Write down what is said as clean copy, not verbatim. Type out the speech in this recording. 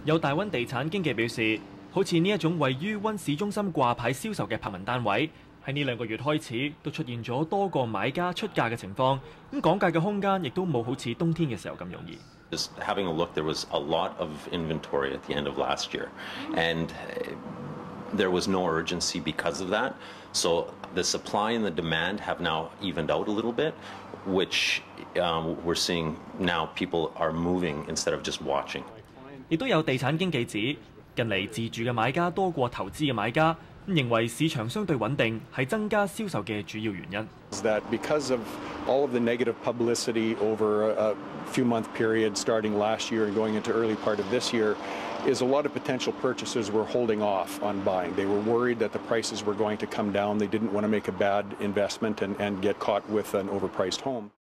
有大溫地產經紀表示，好似呢一種位於溫市中心掛牌銷售嘅柏文單位，喺呢2個月開始都出現咗多個買家出價嘅情況。咁講價嘅空間亦都冇好似冬天嘅時候咁容易。 Just having a look, there was a lot of inventory at the end of last year, and there was no urgency because of that. So the supply and the demand have now evened out a little bit, which we're seeing now people are moving instead of just watching. 亦都有地產經紀指，近嚟自住嘅買家多過投資嘅買家，認為市場相對穩定係增加銷售嘅主要原因。 That because of all of the negative publicity over a few-month period starting last year and going into early part of this year, is a lot of potential purchasers were holding off on buying. They were worried that the prices were going to come down. They didn't want to make a bad investment and get caught with an overpriced home.